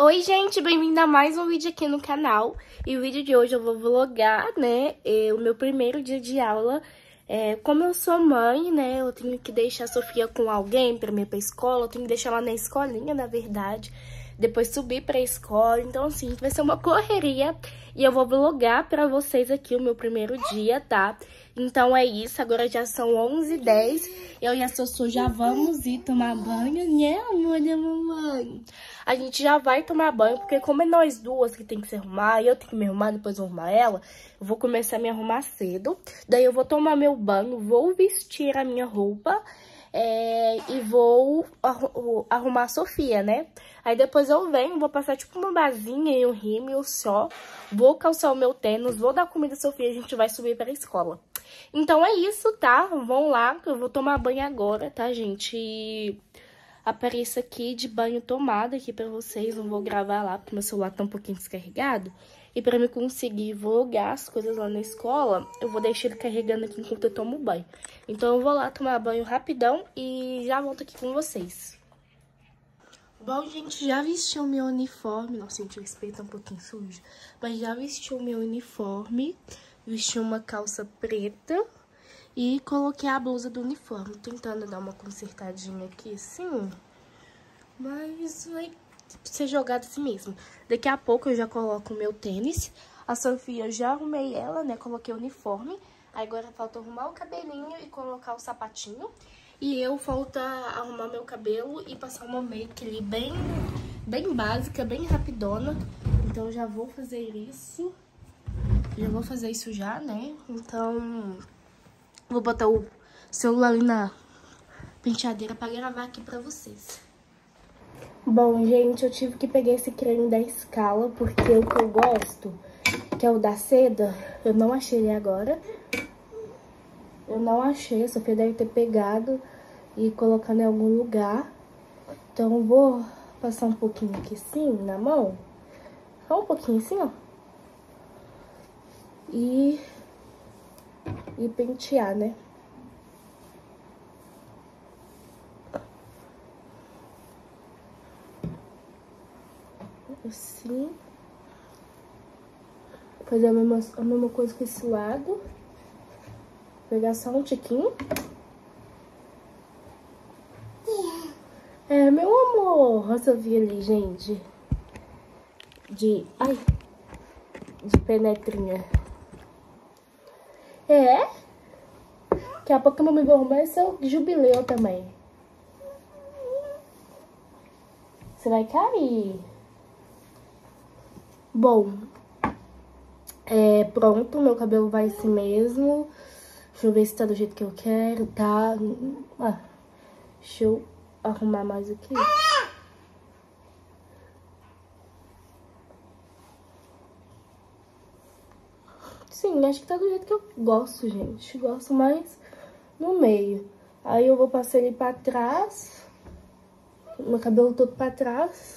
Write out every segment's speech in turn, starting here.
Oi, gente, bem-vindo a mais um vídeo aqui no canal. E o vídeo de hoje eu vou vlogar, né, o meu primeiro dia de aula. Como eu sou mãe, né, eu tenho que deixar a Sofia com alguém pra ir pra escola. Eu tenho que deixar ela na escolinha, na verdade. Depois subir pra escola. Então, assim, vai ser uma correria. E eu vou vlogar pra vocês aqui o meu primeiro dia, tá? Então é isso, agora já são 11h10. Eu e a Sossô já vamos ir tomar banho, né, amor da mamãe? A gente já vai tomar banho, porque como é nós duas que tem que se arrumar, e eu tenho que me arrumar, depois eu arrumar ela, eu vou começar a me arrumar cedo. Daí eu vou tomar meu banho, vou vestir a minha roupa e vou arrumar a Sofia, né? Aí depois eu venho, vou passar tipo uma basinha e um rímel só, vou calçar o meu tênis, vou dar comida à Sofia e a gente vai subir para a escola. Então é isso, tá? Vão lá, que eu vou tomar banho agora, tá, gente? E apareço aqui de banho tomado aqui pra vocês, não vou gravar lá porque meu celular tá um pouquinho descarregado. E pra me conseguir vlogar as coisas lá na escola, eu vou deixar ele carregando aqui enquanto eu tomo banho. Então eu vou lá tomar banho rapidão e já volto aqui com vocês. Bom, gente, já vesti o meu uniforme. Nossa, gente, o espelho tá um pouquinho sujo. Mas já vesti o meu uniforme. Vesti uma calça preta e coloquei a blusa do uniforme. Tentando dar uma consertadinha aqui, assim. Mas vai ser jogado assim mesmo. Daqui a pouco eu já coloco o meu tênis. A Sofia, eu já arrumei ela, né? Coloquei o uniforme. Agora falta arrumar o cabelinho e colocar o sapatinho. E eu falta arrumar meu cabelo e passar uma make ali bem básica, bem rapidona. Então eu já vou fazer isso. Já vou fazer isso já, né? Então vou botar o celular ali na penteadeira pra gravar aqui pra vocês. Bom, gente, eu tive que pegar esse creme da Scala, porque o que eu gosto, que é o da seda, eu não achei ele agora. Eu não achei, a Sofia deve ter pegado e colocado em algum lugar. Então eu vou passar um pouquinho aqui assim, na mão. Só um pouquinho assim, ó. E pentear, né? Assim. Fazer a mesma coisa com esse lado. Pegar só um tiquinho. Meu amor. A Sofia ali, gente. De penetrinha. Daqui a pouco a mamãe vai arrumar esse jubileu também. Você vai cair. Bom, pronto, meu cabelo vai assim mesmo. Deixa eu ver se tá do jeito que eu quero, tá? Deixa eu arrumar mais aqui. Sim, acho que tá do jeito que eu gosto, gente. Gosto mais no meio. Aí eu vou passar ele pra trás. Meu cabelo todo pra trás.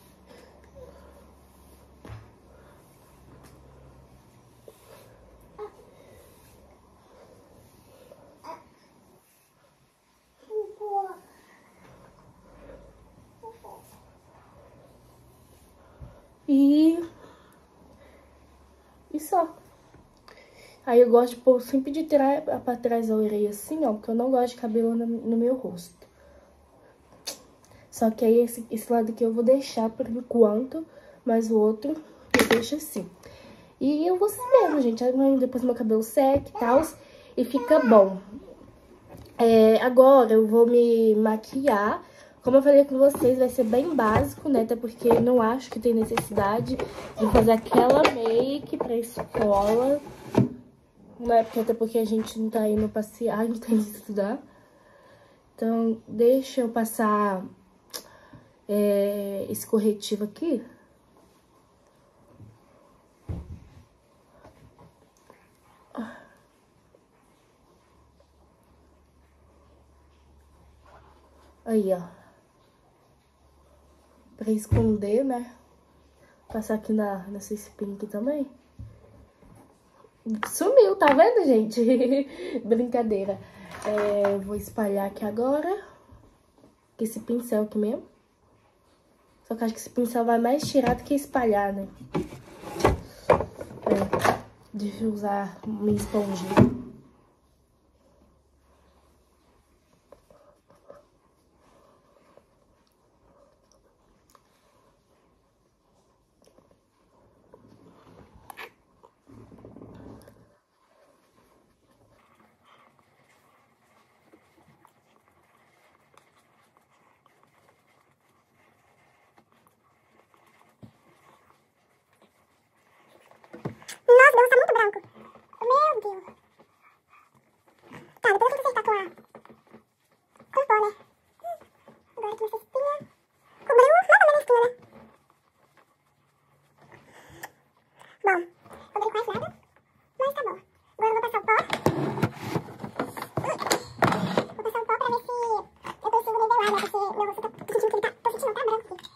E só. Aí eu gosto de pôr sempre de trás pra trás da orelha assim, ó. Porque eu não gosto de cabelo no meu rosto. Só que aí esse lado aqui eu vou deixar por enquanto. Mas o outro eu deixo assim. E eu vou assim mesmo, gente. Aí depois meu cabelo seca e tal. E fica bom. Agora eu vou me maquiar. Como eu falei com vocês, vai ser bem básico, né? Até porque eu não acho que tem necessidade de fazer aquela make pra escola. Não é porque, até porque a gente não tá indo passear, a gente tá indo estudar. Então, deixa eu passar esse corretivo aqui. Aí, ó. Pra esconder, né? Passar aqui nessa espinha aqui também. Sumiu, tá vendo, gente? Brincadeira. Eu vou espalhar aqui agora. Com esse pincel aqui mesmo. Só que acho que esse pincel vai mais tirar do que espalhar, né? Deixa eu usar minha esponjinha. Nossa, meu tá muito branco. Meu Deus. Tá, depois eu vou acertar com pó, né? Agora que essa espinha cobriu mais ou menos a espinha, né? Bom, cobriu quase nada, mas tá bom. Agora eu vou passar o pó. Vou passar o pó pra ver se eu consigo nivelar, né? Porque meu rosto tô sentindo que ele tá... Tô sentindo, tá branco aqui.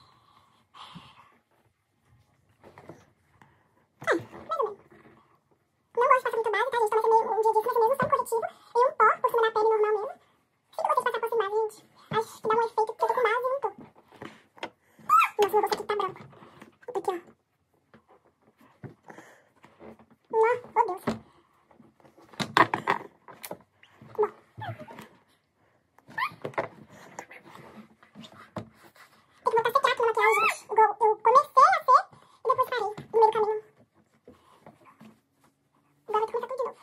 Mais ou menos. Não gosto de passar muito base, tá, gente? Tô nesse um dia disso, nesse mesmo só um corretivo e um pó por cima da pele normal mesmo. Sempre gostei de passar por cima, gente. Acho que dá um efeito porque eu tô com base e não tô. Nossa, meu rosto aqui tá branco. Aqui, ó. Nossa, oh Deus. Bom. Tem que botar secar aqui na maquiagem, gente. Igual eu comecei a ser e depois parei no meio do caminho. Agora eu vou começar tudo de novo.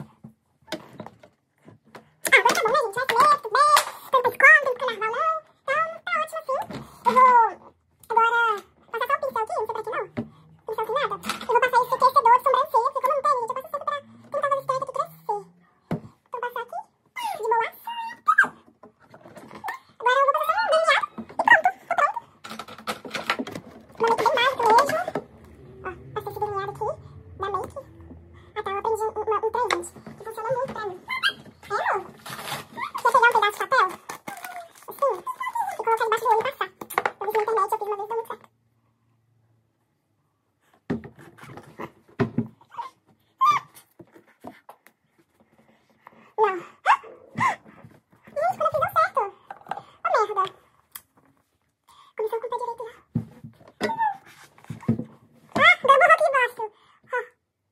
Ah, agora tá bom, né, gente? Já selei, tudo bem. Tanto pra escola, tanto pra carnaval, não. Então, tá ótimo assim. Eu vou agora passar só o pincel aqui, não sei pra aqui não. Pincel sem nada. Eu vou passar esse aquecedor de sobrancelha, porque como não tem, gente, eu passo sempre pra tentar fazer esse aqui crescer. Então, passar aqui, de boa. Agora eu vou passar só um delineado e pronto, tá pronto. Uma make bem básica mesmo. Ó, passei esse delineado aqui, da make. Ah, tá, eu aprendi um trem, gente, que funciona muito pra mim. É, amor? Quer pegar um pedaço de papel? Assim, e colocar embaixo do olho e passar. Eu vi na internet, eu fiz uma vez, deu muito certo. Não. Gente, quando eu fiz deu certo. Ô, merda. Começou com o pé direito, né? Ah, agora borrou aqui embaixo. Ó.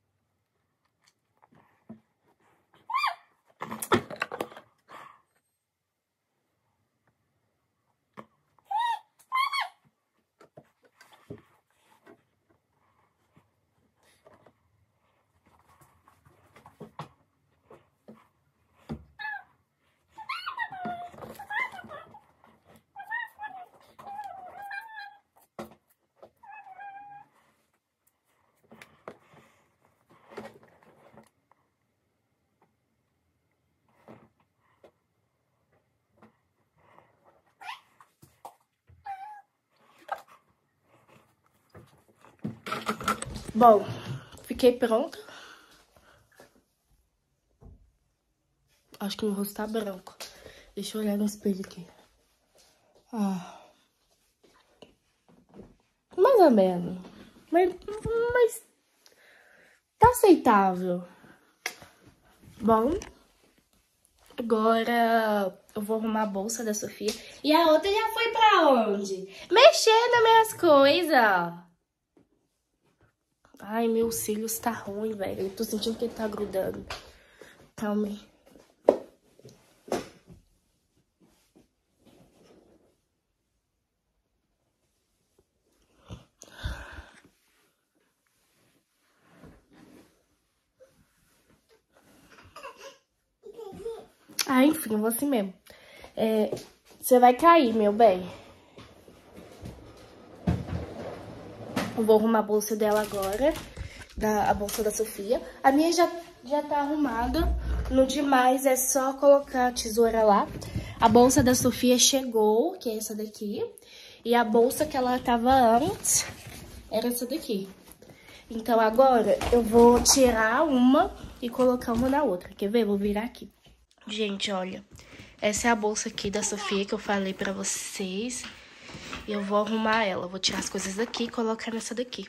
Bom, fiquei pronta. Acho que meu rosto tá branco. Deixa eu olhar no espelho aqui. Ah. Mais ou menos. Mas tá aceitável. Bom, agora eu vou arrumar a bolsa da Sofia. E a outra já foi pra onde? Mexendo nas minhas coisas. Ai, meus cílios tá ruim, velho. Eu tô sentindo que ele tá grudando. Calma aí. Ah, enfim, eu vou assim mesmo. Você vai cair, meu bem. Eu vou arrumar a bolsa dela agora. A bolsa da Sofia. A minha já tá arrumada. No demais é só colocar a tesoura lá. A bolsa da Sofia chegou, que é essa daqui. E a bolsa que ela tava antes era essa daqui. Então agora eu vou tirar uma e colocar uma na outra. Quer ver? Vou virar aqui. Gente, olha. Essa é a bolsa aqui da Sofia que eu falei pra vocês. E eu vou arrumar ela. Vou tirar as coisas daqui e colocar nessa daqui.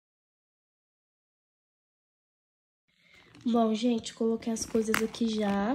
Bom, gente, coloquei as coisas aqui já.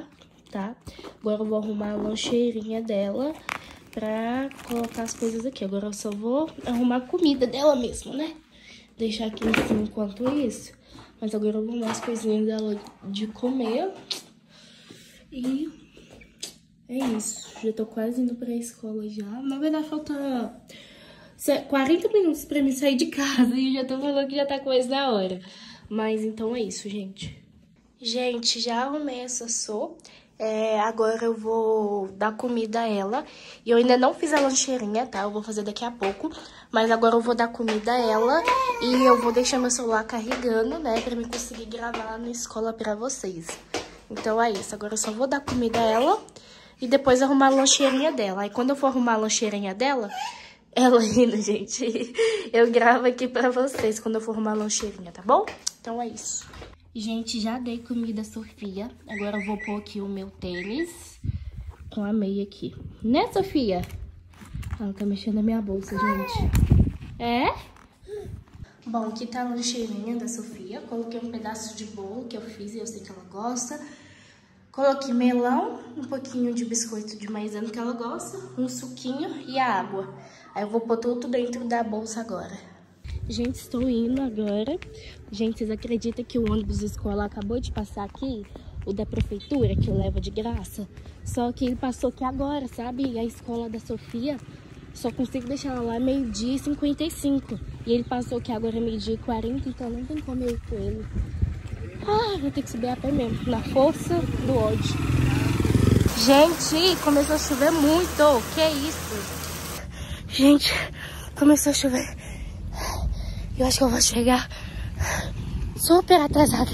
tá? Agora eu vou arrumar a lancheirinha dela pra colocar as coisas aqui. Agora eu só vou arrumar a comida dela mesmo, né? Deixar aqui em cima enquanto isso. Mas agora eu vou arrumar as coisinhas dela de comer. E é isso. Já tô quase indo pra escola já. Na verdade, falta 40 minutos pra mim sair de casa. E eu já tô falando que já tá quase na hora. Mas então é isso, gente. Gente, já arrumei a Sossô. Agora eu vou dar comida a ela. E eu ainda não fiz a lancheirinha, tá? Eu vou fazer daqui a pouco. Mas agora eu vou dar comida a ela. E eu vou deixar meu celular carregando, né? Pra mim conseguir gravar na escola pra vocês. Então é isso. Agora eu só vou dar comida a ela. E depois arrumar a lancheirinha dela. Aí quando eu for arrumar a lancheirinha dela... Ela rindo, gente. Eu gravo aqui pra vocês quando eu for arrumar a lancheirinha, tá bom? Então é isso. Gente, já dei comida à Sofia. Agora eu vou pôr aqui o meu tênis com a meia aqui. Né, Sofia? Ela tá mexendo na minha bolsa, gente. É? Bom, aqui tá a lancheirinha da Sofia. Coloquei um pedaço de bolo que eu fiz e eu sei que ela gosta. Coloquei melão, um pouquinho de biscoito de maisena que ela gosta, um suquinho e a água. Aí eu vou pôr tudo dentro da bolsa agora. Gente, estou indo agora. Gente, vocês acreditam que o ônibus escolar acabou de passar aqui? O da prefeitura, que leva de graça. Só que ele passou aqui agora, sabe? E a escola da Sofia, só consigo deixar ela lá meio-dia e 55. E ele passou aqui agora meio-dia e 40, então não tem como eu ir com ele. Ah, vou ter que subir a pé mesmo, na força do ódio. Gente, começou a chover muito. Que isso? Gente, começou a chover. Eu acho que eu vou chegar super atrasada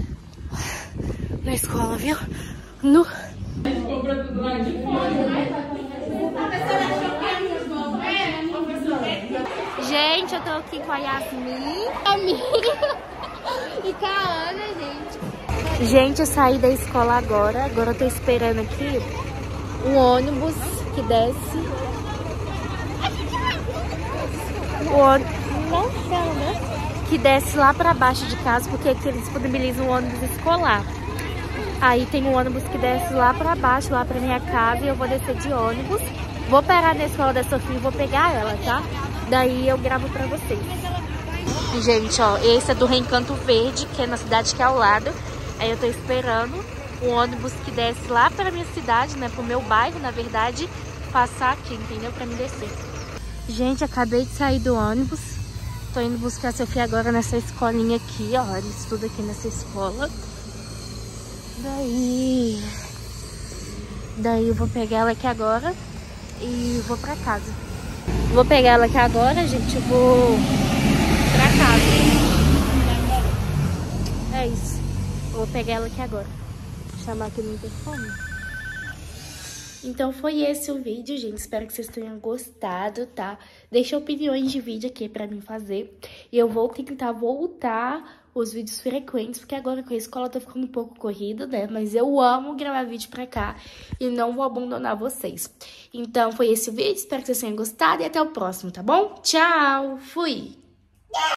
na escola, viu? No... Gente, eu tô aqui com a Yasmin, a minha e com a Ana, gente. Gente, eu saí da escola agora. Agora eu tô esperando aqui um ônibus que desce. O ônibus que desce lá pra baixo de casa, porque aqui eles disponibilizam um ônibus escolar. Aí tem um ônibus que desce lá pra baixo, lá pra minha casa, e eu vou descer de ônibus. Vou parar na escola da Sofia e vou pegar ela, tá? Daí eu gravo pra vocês. Gente, ó, esse é do Reencanto Verde, que é na cidade que é ao lado. Aí eu tô esperando o ônibus que desce lá pra minha cidade, né? Pro meu bairro, na verdade, passar aqui, entendeu? Pra me descer. Gente, acabei de sair do ônibus. Tô indo buscar a Sofia agora nessa escolinha aqui, ó. Ele estuda aqui nessa escola. Daí eu vou pegar ela aqui agora e vou pra casa. Vou pegar ela aqui agora, gente. Eu vou pra casa. É isso. Eu vou pegar ela aqui agora. Vou chamar aqui no interfone. Então foi esse o vídeo, gente. Espero que vocês tenham gostado, tá? Deixa opiniões de vídeo aqui pra mim fazer. E eu vou tentar voltar os vídeos frequentes, porque agora com a escola tá ficando um pouco corrido, né? Mas eu amo gravar vídeo pra cá e não vou abandonar vocês. Então foi esse o vídeo. Espero que vocês tenham gostado e até o próximo, tá bom? Tchau! Fui!